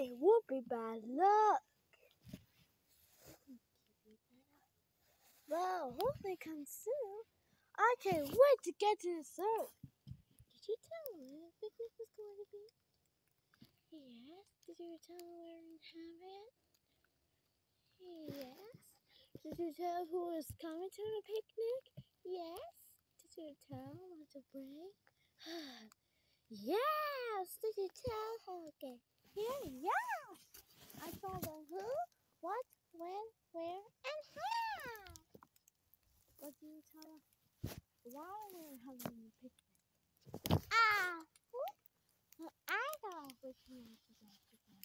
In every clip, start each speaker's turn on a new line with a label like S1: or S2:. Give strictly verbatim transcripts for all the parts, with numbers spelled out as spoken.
S1: It would be bad luck. Well, hopefully it comes soon. I can't wait to get to the surf. Did you tell her the picnic was going to be? Yes. Did you tell her Harriet? Yes. Did you tell who was coming to the picnic? Yes. Did you tell what to bring? Yes. Did you tell her? Okay. Yeah, yes. I told her who, what, when, where, and how. But did you tell her why we're having a picnic? Ah, who? I know which one to go together.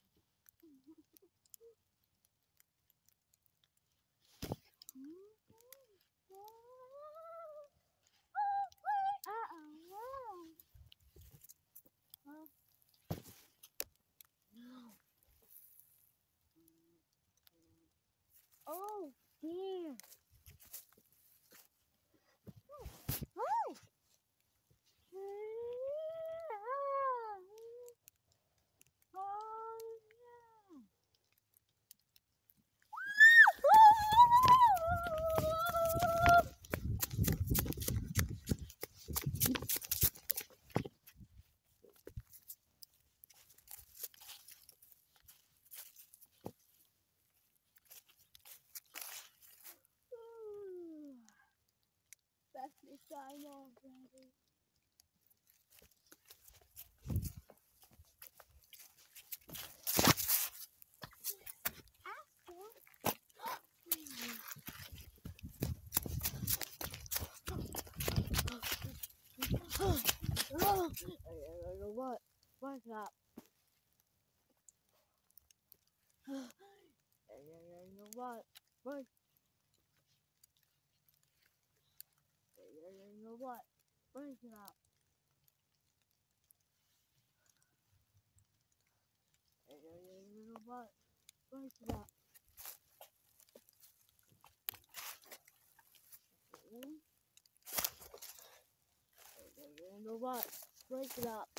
S1: Uh-oh. Huh? No. Oh, dear. Oh. Oh, no. That's the time already. Oh, I know what? What's up? I know what? What? I know what? What's up? I know what? What's up? I know what? Break it up.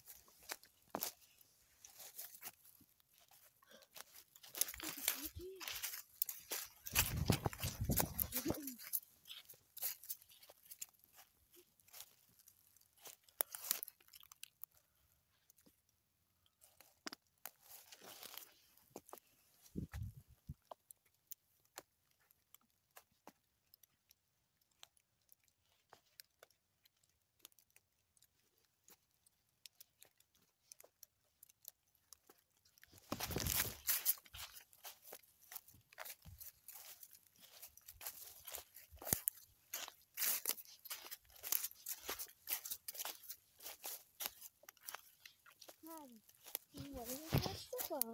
S1: What is this?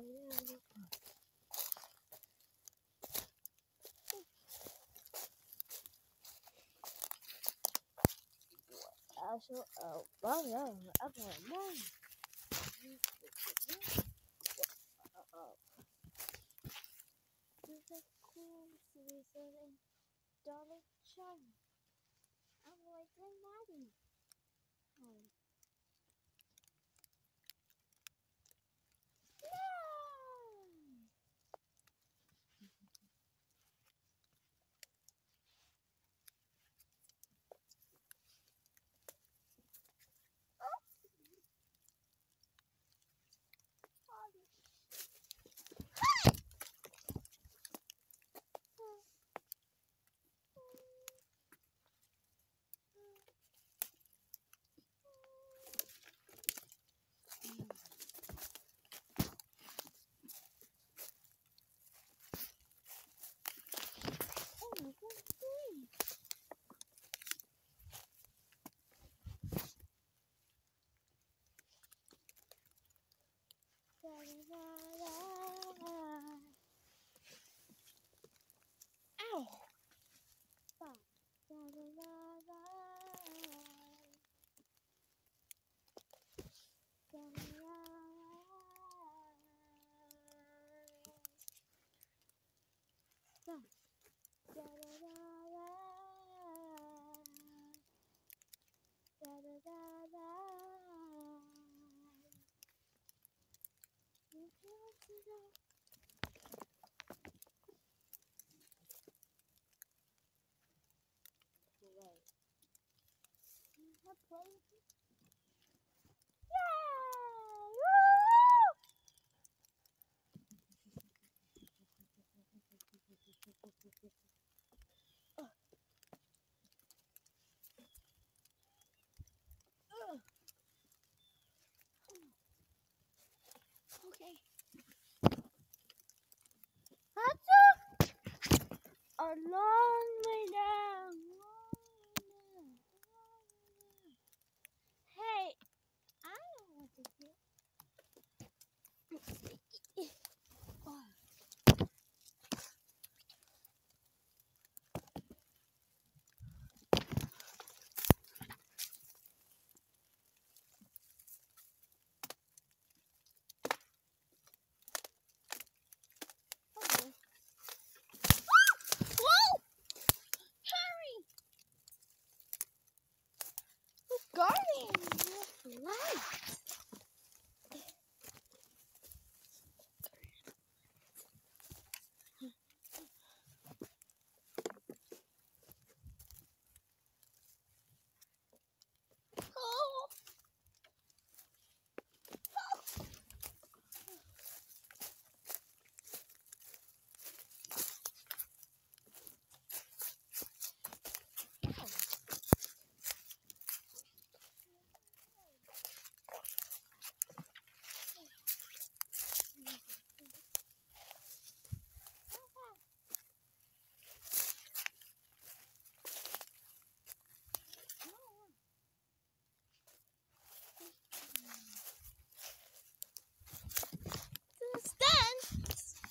S1: Also, oh, well, no, up on mine. Uh-oh. There's a cool series in Dollar China. I'm like reminding. Oh. Okay. That's a, a long way down. Long way down. Hey, I don't want to hear. Guardian with light. Oh. Stand.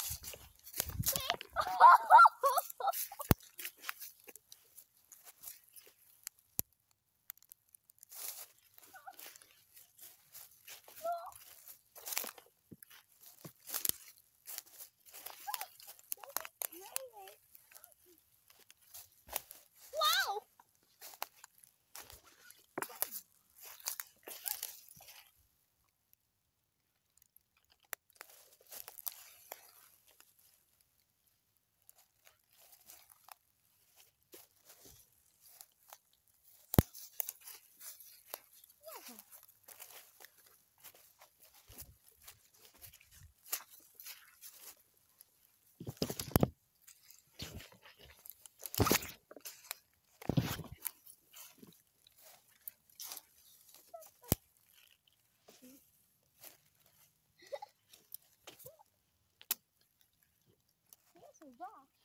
S1: Wow. Here's a rock.